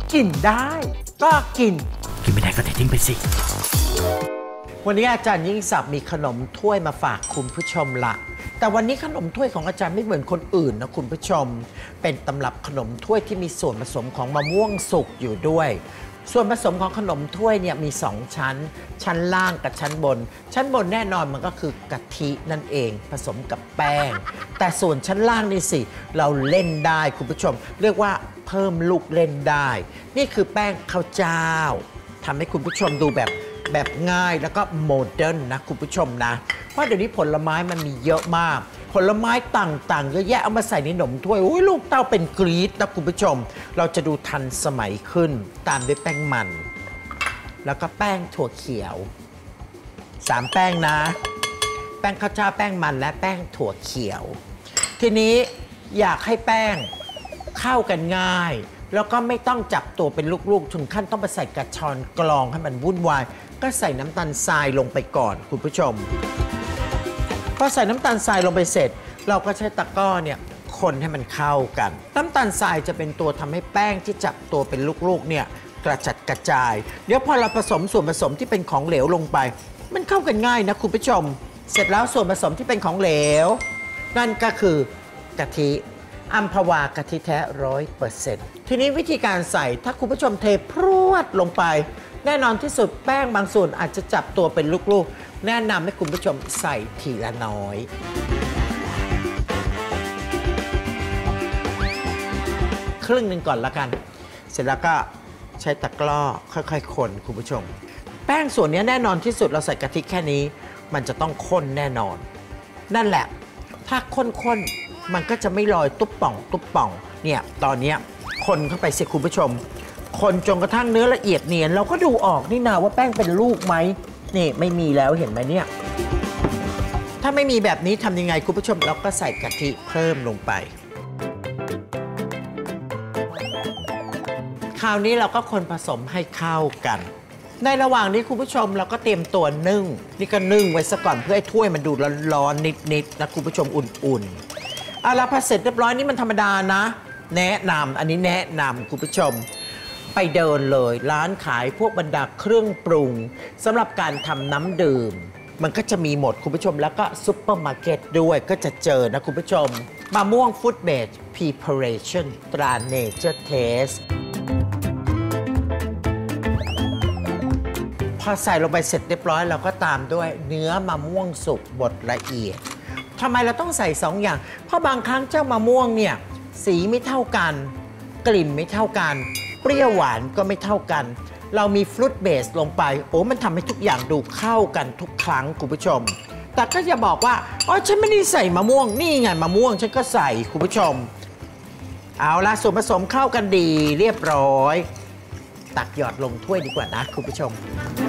กินได้ก็กินไม่ได้ก็ทิ้งไปสิวันนี้อาจารย์ยิ่งศักดิ์มีขนมถ้วยมาฝากคุณผู้ชมละแต่วันนี้ขนมถ้วยของอาจารย์ไม่เหมือนคนอื่นนะคุณผู้ชมเป็นตำรับขนมถ้วยที่มีส่วนผสมของมะม่วงสุกอยู่ด้วยส่วนผสมของขนมถ้วยเนี่ยมี2ชั้นชั้นล่างกับชั้นบนชั้นบนแน่นอนมันก็คือกะทินั่นเองผสมกับแป้งแต่ส่วนชั้นล่างนี่สิเราเล่นได้คุณผู้ชมเรียกว่าเพิ่มลูกเล่นได้นี่คือแป้งข้าวเจ้าทำให้คุณผู้ชมดูแบบง่ายแล้วก็โมเดิร์นนะคุณผู้ชมนะเพราะเดี๋ยวนี้ผลไม้มันมีเยอะมากผลไม้ต่างๆเยอะแยะเอามาใส่ในขนมถ้วยลูกเต้าเป็นกรี๊ดนะคุณผู้ชมเราจะดูทันสมัยขึ้นตามด้วยแป้งมันแล้วก็แป้งถั่วเขียว3แป้งนะแป้งข้าวเจ้าแป้งมันและแป้งถั่วเขียวทีนี้อยากให้แป้งเข้ากันง่ายแล้วก็ไม่ต้องจับตัวเป็นลูกๆถึงขั้นต้องไปใส่กระชอนกรองให้มันวุ่นวายก็ใส่น้ำตาลทรายลงไปก่อนคุณผู้ชมพอใส่น้ำตาลทรายลงไปเสร็จเราก็ใช้ตะกร้อเนี่ยคนให้มันเข้ากันน้ำตาลทรายจะเป็นตัวทำให้แป้งที่จับตัวเป็นลูกๆเนี่ยกระจัดกระจายเดี๋ยวพอเราผสมส่วนผสมที่เป็นของเหลวลงไปมันเข้ากันง่ายนะคุณผู้ชมเสร็จแล้วส่วนผสมที่เป็นของเหลวนั่นก็คือกะทิอัมพวากะทิแท้ 100% ทีนี้วิธีการใส่ถ้าคุณผู้ชมเทพรวดลงไปแน่นอนที่สุดแป้งบางส่วนอาจจะจับตัวเป็นลูกๆแนะนำให้คุณผู้ชมใส่ทีละน้อยครึ่งหนึ่งก่อนละกันเสร็จแล้วก็ใช้ตะกร้อค่อยๆคนคุณผู้ชมแป้งส่วนนี้แน่นอนที่สุดเราใส่กะทิแค่นี้มันจะต้องข้นแน่นอนนั่นแหละถ้าข้นๆมันก็จะไม่ลอยตุ๊บป่องเนี่ยตอนนี้คนเข้าไปสิคุณผู้ชมคนจนกระทั่งเนื้อละเอียดเนียนเราก็ดูออกนี่นาว่าแป้งเป็นลูกไหมนี่ไม่มีแล้วเห็นไหมเนี่ยถ้าไม่มีแบบนี้ทำยังไงคุณผู้ชมเราก็ใส่กะทิเพิ่มลงไปคราวนี้เราก็คนผสมให้เข้ากันในระหว่างนี้คุณผู้ชมเราก็เตรียมตัวนึ่งนี่ก็นึ่งไว้ซะก่อนเพื่อให้ถ้วยมันดูร้อนๆนิดๆนะคุณผู้ชมอุ่นๆเอาละพอเสร็จเรียบร้อยนี่มันธรรมดานะแนะนำอันนี้แนะนำคุณผู้ชมไปเดินเลยร้านขายพวกบรรดาเครื่องปรุงสำหรับการทำน้ำดื่มมันก็จะมีหมดคุณผู้ชมแล้วก็ซุปเปอร์มาร์เก็ตด้วยก็จะเจอนะคุณผู้ชมมะม่วงฟู้ดเบสพรีพาเรชั่นตราเนเจอร์เทสพอใส่ลงไปเสร็จเรียบร้อยเราก็ตามด้วยเนื้อมะม่วงสุกบดละเอียดทำไมเราต้องใส่2 อย่างเพราะบางครั้งเจ้ามะม่วงเนี่ยสีไม่เท่ากันกลิ่นไม่เท่ากันเปรี้ยวหวานก็ไม่เท่ากันเรามีฟรุตเบสลงไปมันทำให้ทุกอย่างดูเข้ากันทุกครั้งคุณผู้ชมแต่ก็จะบอกว่าฉันไม่ได้ใส่มะม่วงนี่ไงมะม่วงฉันก็ใส่คุณผู้ชมเอาละส่วนผสมเข้ากันดีเรียบร้อยตักหยอดลงถ้วยดีกว่านะคุณผู้ชม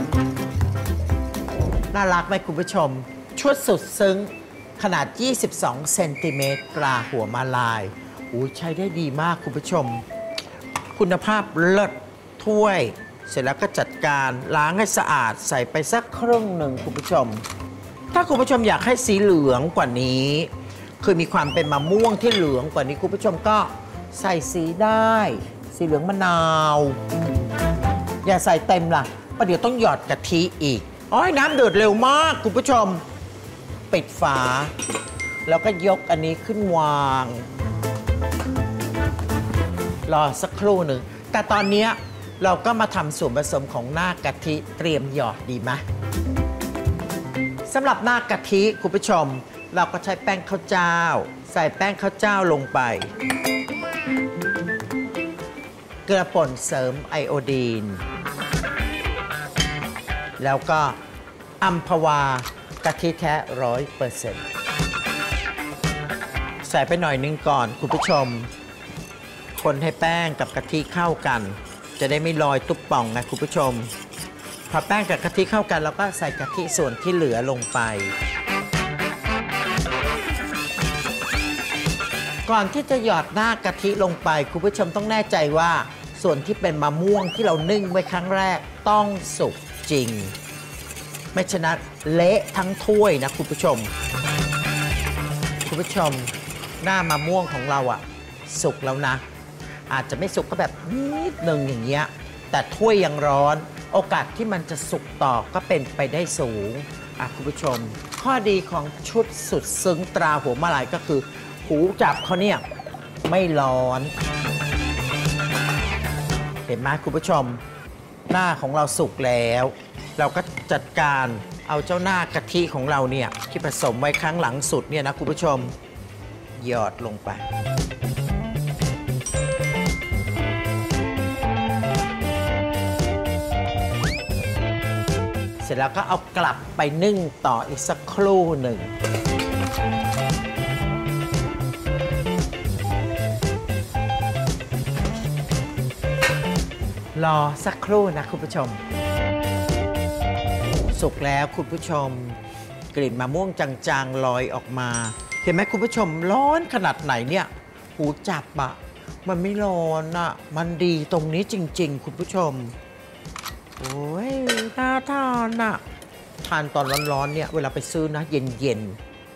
น่ารักไหมคุณผู้ชมชุดสุดซึ้งขนาด22 เซนติเมตรตราหัวมาลายใช้ได้ดีมากคุณผู้ชมคุณภาพเลิศถ้วยเสร็จแล้วก็จัดการล้างให้สะอาดใส่ไปสักครึ่งหนึ่งคุณผู้ชมถ้าคุณผู้ชมอยากให้สีเหลืองกว่านี้คือมีความเป็นมะม่วงที่เหลืองกว่านี้คุณผู้ชมก็ใส่สีได้สีเหลืองมะนาวอย่าใส่เต็มล่ะประเดี๋ยวต้องหยอดกะทิอีกน้ำเดือดเร็วมากคุณผู้ชมปิดฝาแล้วก็ยกอันนี้ขึ้นวางรอสักครู่หนึ่งแต่ตอนนี้เราก็มาทำส่วนผสมของหน้ากะทิเตรียมหยอดดีไหมสำหรับหน้ากะทิคุณผู้ชมเราก็ใช้แป้งข้าวเจ้าใส่แป้งข้าวเจ้าลงไปเกลือป่นเสริมไอโอดีนแล้วก็อัมพวากะทิแท้ 100% ใส่ไปหน่อยนึงก่อนคุณผู้ชมคนให้แป้งกับกะทิเข้ากันจะได้ไม่ลอยตุ๊บป่องนะคุณผู้ชมพอแป้งกับกะทิเข้ากันเราก็ใส่กะทิส่วนที่เหลือลงไปก่อนที่จะหยอดหน้ากะทิลงไปคุณผู้ชมต้องแน่ใจว่าส่วนที่เป็นมะม่วงที่เรานึ่งไว้ครั้งแรกต้องสุกจริงไม่ฉะนั้นเละทั้งถ้วยนะคุณผู้ชมหน้ามะม่วงของเราสุกแล้วนะอาจจะไม่สุกก็แบบนิดนึงอย่างเงี้ยแต่ถ้วยยังร้อนโอกาสที่มันจะสุกต่อก็เป็นไปได้สูงคุณผู้ชมข้อดีของชุดสุดซึ้งตราหัวมะลายก็คือหูจับเขาเนี่ยไม่ร้อนเห็นไหมคุณผู้ชมหน้าของเราสุกแล้วเราก็จัดการเอาเจ้าหน้ากะทิของเราเนี่ยที่ผสมไว้ครั้งหลังสุดเนี่ยนะคุณผู้ชมหยอดลงไปเสร็จแล้วก็เอากลับไปนึ่งต่ออีกสักครู่หนึ่งรอสักครู่นะคุณผู้ชมสุกแล้วคุณผู้ชมกลิ่นมะม่วงจางๆลอยออกมาเห็นไหมคุณผู้ชมร้อนขนาดไหนเนี่ยหูจับอะมันไม่ร้อนอะมันดีตรงนี้จริงๆคุณผู้ชมโอ้ยน่าทานอะทานตอนร้อนๆเนี่ยเวลาไปซื้อนะเย็น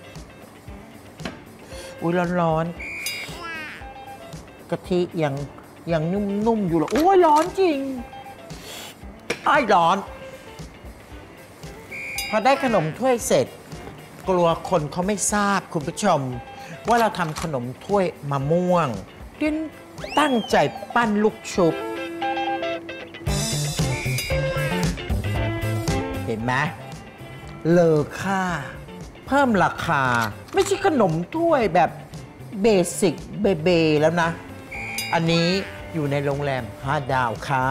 ๆอุ้ยร้อนๆกะทิยังนุ่มๆอยู่เลยโอ้ยร้อนจริงอ้ายร้อนพอได้ขนมถ้วยเสร็จกลัวคนเขาไม่ทราบคุณผู้ชมว่าเราทำขนมถ้วยมะม่วงเรียนตั้งใจปั้นลูกชุบเห็นไหมเลอค่าเพิ่มราคาไม่ใช่ขนมถ้วยแบบเบสิกเบแล้วนะอันนี้อยู่ในโรงแรม5 ดาวค่ะ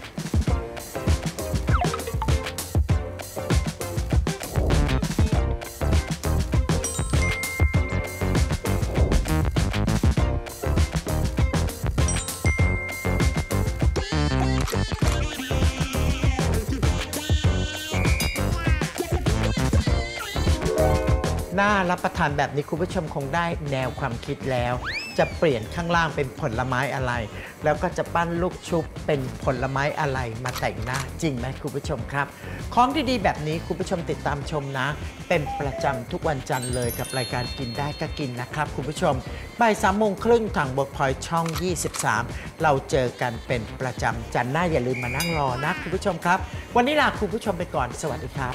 น่ารับประทานแบบนี้คุณผู้ชมคงได้แนวความคิดแล้วจะเปลี่ยนข้างล่างเป็นผลไม้อะไรแล้วก็จะปั้นลูกชุบเป็นผลไม้อะไรมาแต่งหน้าจริงไหมคุณผู้ชมครับของดีๆแบบนี้คุณผู้ชมติดตามชมนะเป็นประจำทุกวันจันทร์เลยกับรายการกินได้ก็กินนะครับคุณผู้ชมบ่าย 3:30ทางเวิร์กพอยต์ช่อง 23เราเจอกันเป็นประจำจันทร์หน้าอย่าลืมมานั่งรอนะคุณผู้ชมครับวันนี้ลาคุณผู้ชมไปก่อนสวัสดีครับ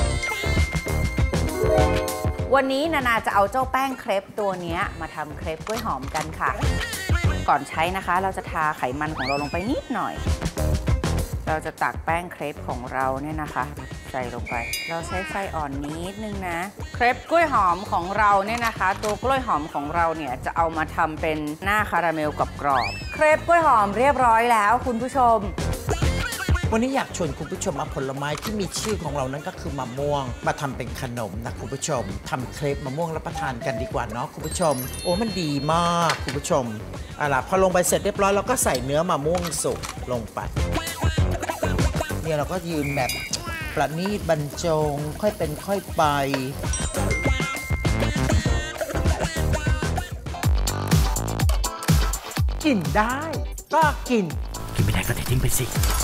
วันนี้นานาจะเอาเจ้าแป้งเครปตัวนี้มาทำเครปกล้วยหอมกันค่ะก่อนใช้นะคะเราจะทาไขมันของเราลงไปนิดหน่อยเราจะตักแป้งเครปของเราเนี่ยนะคะใส่ลงไปเราใช้ไฟอ่อนนิดนึงนะเครปกล้วยหอมของเราเนี่ยนะคะตัวกล้วยหอมของเราเนี่ยจะเอามาทำเป็นหน้าคาราเมลกับกรอบเครปกล้วยหอมเรียบร้อยแล้วคุณผู้ชมวันนี้อยากชวนคุณผู้ชมเอาผลไม้ที่มีชื่อของเรานั้นก็คือมะม่วงมาทำเป็นขนมนะคุณผู้ชมทำเครปมะม่วงรับประทานกันดีกว่าเนาะคุณผู้ชมโอ้มันดีมากคุณผู้ชมล่ะพอลงไปเสร็จเรียบร้อยเราก็ใส่เนื้อมะม่วงสุกลงไปเนี่ยเราก็ยืนแบบประณีตบรรจงค่อยเป็นค่อยไปกินได้ก็กินกินไม่ได้ก็เททิ้งไปสิ